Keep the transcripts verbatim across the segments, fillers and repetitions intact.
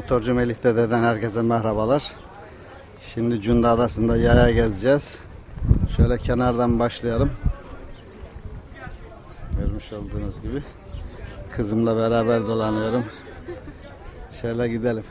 Motorcu Melih Dede'den herkese merhabalar. Şimdi Cunda Adası'nda yaya gezeceğiz. Şöyle kenardan başlayalım. Görmüş olduğunuz gibi. Kızımla beraber dolanıyorum. Şöyle gidelim.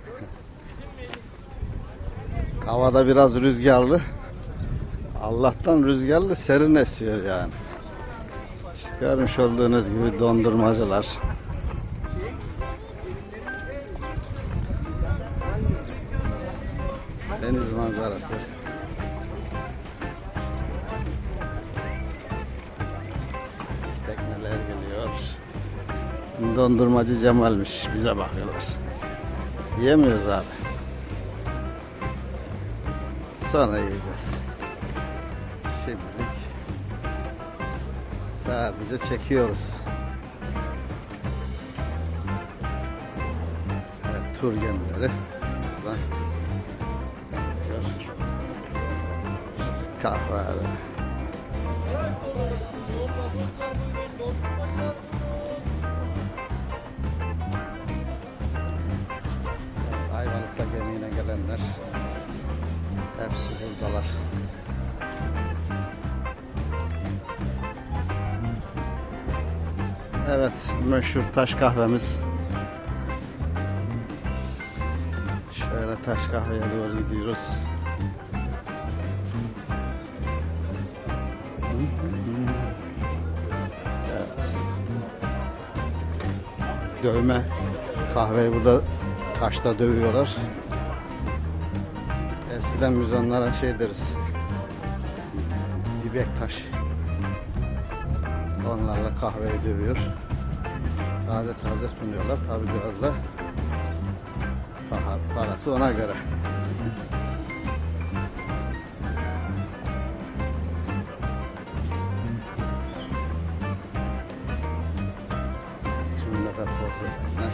Havada biraz rüzgarlı. Allah'tan rüzgarlı, serin esiyor yani. İşte görmüş olduğunuz gibi dondurmacılar. Deniz manzarası. Tekneler geliyor. Dondurmacı Cemal'miş. Bize bakıyorlar. Yemiyoruz abi. Sonra yiyeceğiz. Şimdilik sadece çekiyoruz. Evet, tur gemileri. Burada kahve. Ayvalık'ta gemiyle gelenler hepsi buradalar. Evet, meşhur taş kahvemiz. Şöyle taş kahveye doğru gidiyoruz. Evet. Dövme kahveyi burada taşta dövüyorlar. Eskiden biz onlara şey deriz, dibek taş. Onlarla kahveyi dövüyor. Taze taze sunuyorlar. Tabi biraz da parası ona göre. Şimdi de poz edenler.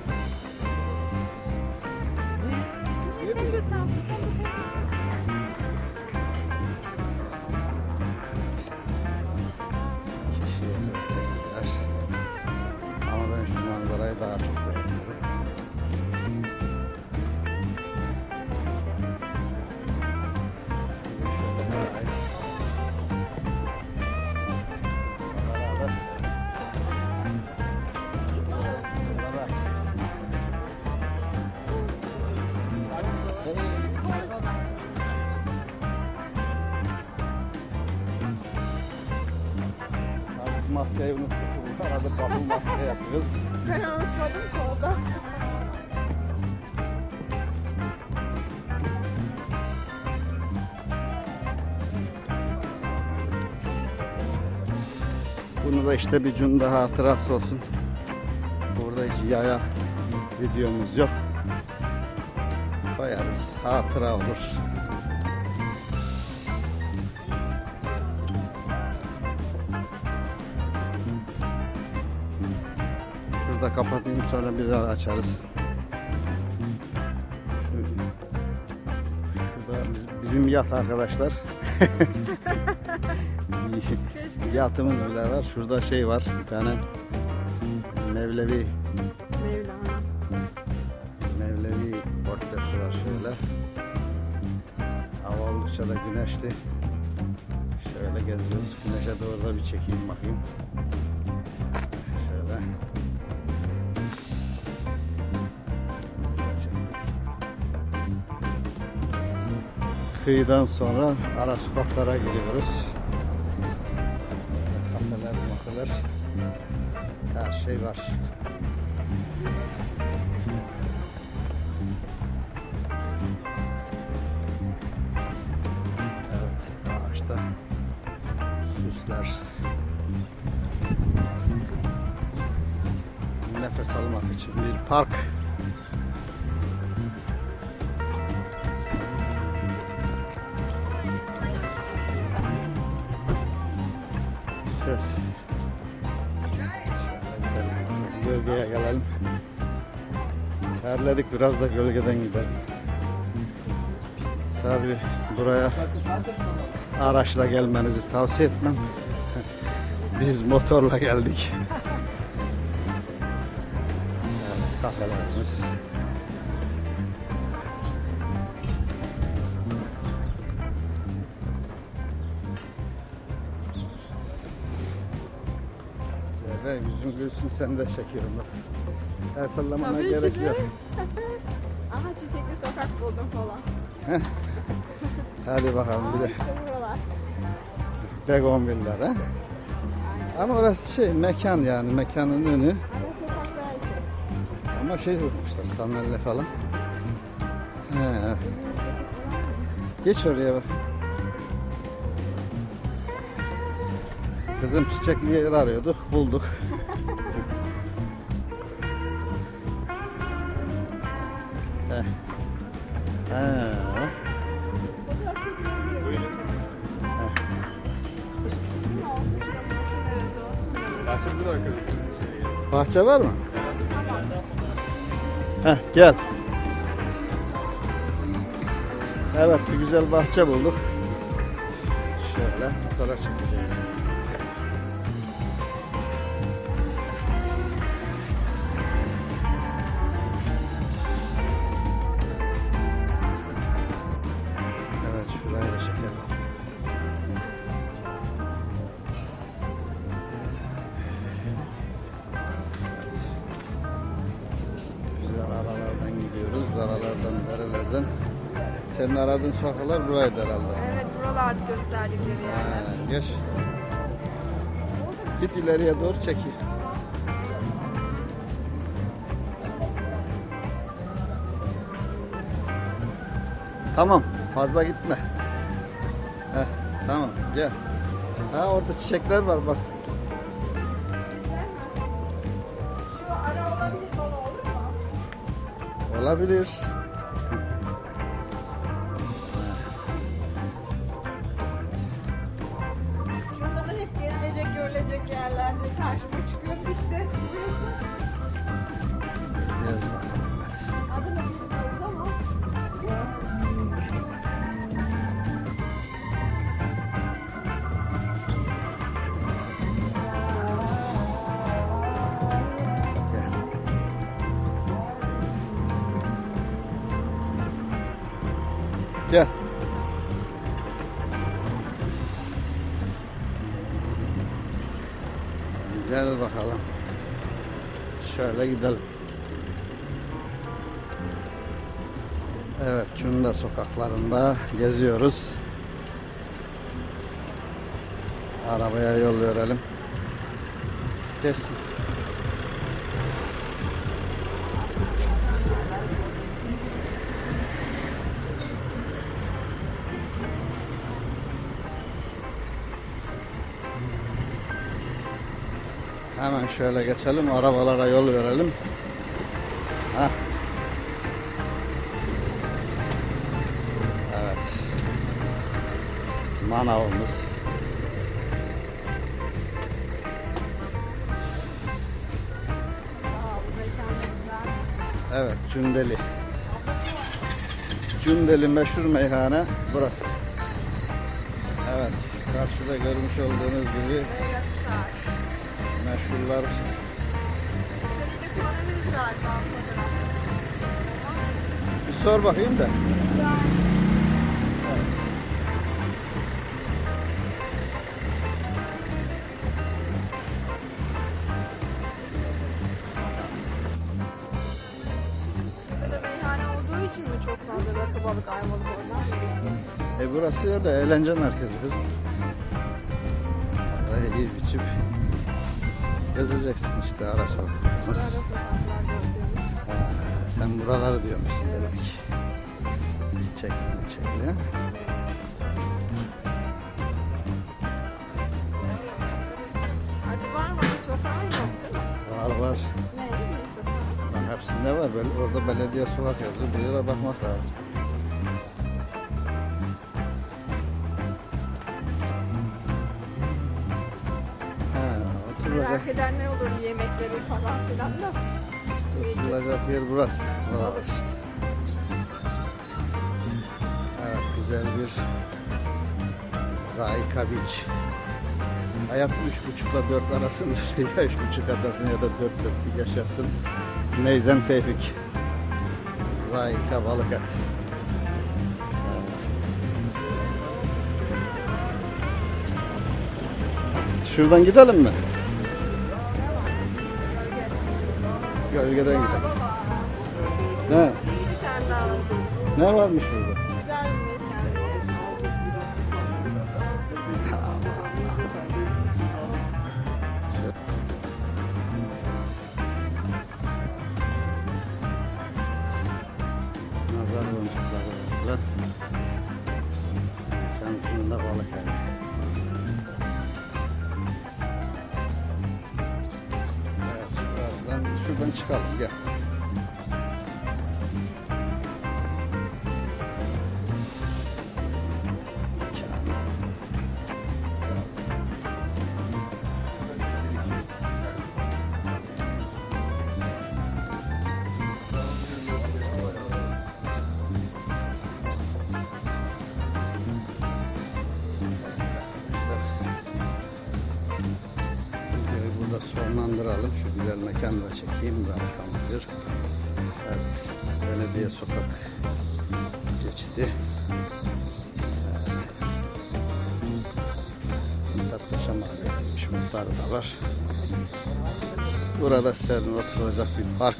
Kişi özel tekneler. Ama ben şu manzarayı daha çok beğeniyorum. Maskeyi unuttuk. Arada bubble maske yapıyoruz. Ben unutmadım kolda. Bunu da işte bir Cunda hatırası olsun. Burada hiç yaya videomuz yok. Koyarız. Hatıra olur. Şurada kapatayım, sonra bir daha açarız. Şu, şurada bizim yat arkadaşlar. Yatımız bile var. Şurada şey var, bir tane Mevlevi Mevlana. Mevlevi portresi var şöyle. Hava oldukça da güneşli. Şöyle geziyoruz. Güneşe doğru da bir çekeyim bakayım. Şöyle. Kıyıdan sonra ara sokaklara giriyoruz. Kafeler, mafeler, her şey var. Evet, ağaçta süsler. Nefes almak için bir park. Ses. Gölgeye gelelim. Terledik, biraz da gölgeden gidelim. Tabii buraya araçla gelmenizi tavsiye etmem. Biz motorla geldik. Evet, kafelerimiz. Ve yüzün gülsün, seni de çekiyorum bak. El sallamana Tabii ki gerek de. yok. Aha çiçekli sokak buldum falan. Heh. Hadi bakalım bir Aa, de işte buralar. Begonviller ha. Aynen. Ama orası şey mekan yani mekanın önü. Ama sokak belki. Ama şey tutmuşlar sandalye falan. He. Geç oraya bak. Kızım çiçekli yer arıyorduk, bulduk. Heh. He. Bahçemize de bakarız. Bahçe var mı? Heh, gel. Evet, bir güzel bahçe bulduk. Şöyle fotoğraf çekeceğiz. Evet, şurayı da çekelim. Güzel aralardan gidiyoruz. Aralardan, derelerden. Senin aradığın sokaklar buraydı herhalde. Evet buralarda gösterdikleri Ha, yerler. geç. Git ileriye doğru çekil. Tamam, fazla gitme. Heh, tamam, gel. Ha orada çiçekler var bak. Şu ara olabilir bana olur mu? Olabilir. Şurada da hep gezilecek, görülecek yerlerde karşıma çıkıyor işte. Burası. Yaz bakalım hadi. Adını bilmiyoruz ama. Gel. Gel. Gel bakalım. Şöyle gidelim. Evet, Cunda sokaklarında geziyoruz. Arabaya yol verelim. Geçsin. Hemen şöyle geçelim, arabalara yol verelim. Hah. Evet. Manavımız. Aa bu mekan güzel. Evet, Cundeli. Cundeli meşhur meyhane burası. Evet, karşıda görmüş olduğunuz gibi Meyve Star. meşhurlar. Şöyle kullanabiliriz galiba fotoğrafı. Bir sor bakayım da. Burada meyhane olduğu için mi çok fazla rakı balık ayvalık oradan mı? E burası öyle eğlence merkezi kızım. Vallahi iyi biçip gezeceksin işte ara Burada sokaklarımız. sokaklarda oluyormuş. Ha, sen buraları diyormuşsun demek. Çiçekli çiçekli. Hadi var mı? Bir sokağın yok değil mi? Var var. Ne? Ne sokağı? Bak hepsinde var. Böyle, orada belediye sokak yazıyor. Buraya da bakmak lazım. Ha, oturacak, Merak eden ne olur yemekleri falan filan da. oturacak yer burası. Var işte. Evet, güzel bir Zayika Beach. Hayat üç buçukla dört arasında ya üç buçuk edersin ya da dört dörtlük yaşarsın. Neyzen Tevfik. Zayika Balık et. Evet. Şuradan gidelim mi? bölgeden gidelim. Baba. Ne? Bir tane daha alalım. Ne varmış burada? Güzel bir mekan. Nazar boncukları var. Mekanın balık evi. Evet, şuradan, şuradan çıkalım gel. Videoyu burada sonlandıralım. Şu güzel mekanı da çekeyim. Arkamdır. Evet. Belediye sokak geçidi. Evet. Tatlışa Mahallesi'ymiş. Muhtarı da var. Burada serin oturacak bir park.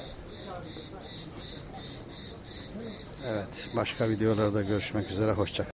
Evet. Başka videolarda görüşmek üzere. Hoşça kalın.